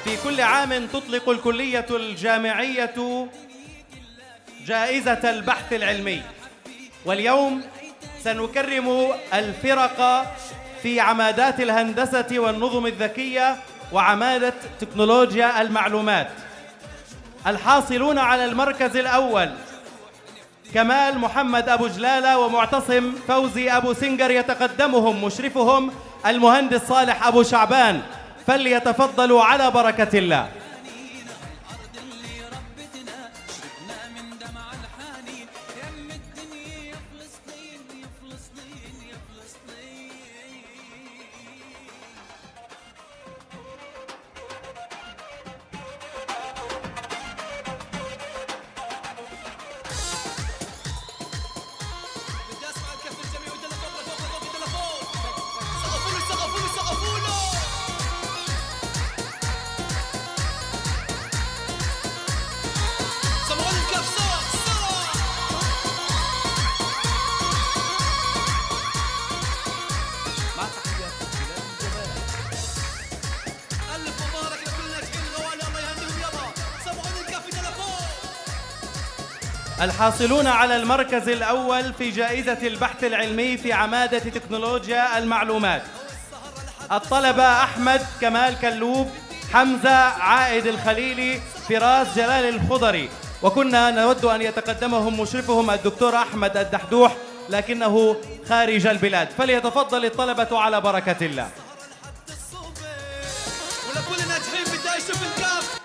في كل عام تطلق الكلية الجامعية جائزة البحث العلمي، واليوم سنكرم الفرق في عمادات الهندسة والنظم الذكية وعمادة تكنولوجيا المعلومات. الحاصلون على المركز الأول كمال محمد أبو جلالة ومعتصم فوزي أبو سنجر، يتقدمهم مشرفهم المهندس صالح أبو شعبان، فليتفضلوا على بركة الله. الحاصلون على المركز الأول في جائزة البحث العلمي في عمادة تكنولوجيا المعلومات الطلبة أحمد كمال كلوب، حمزة عائد الخليلي، فراس جلال الخضري، وكنا نود أن يتقدمهم مشرفهم الدكتور أحمد الدحدوح لكنه خارج البلاد، فليتفضل الطلبة على بركة الله. ولكل الناجحين بدي أشوف الكاف.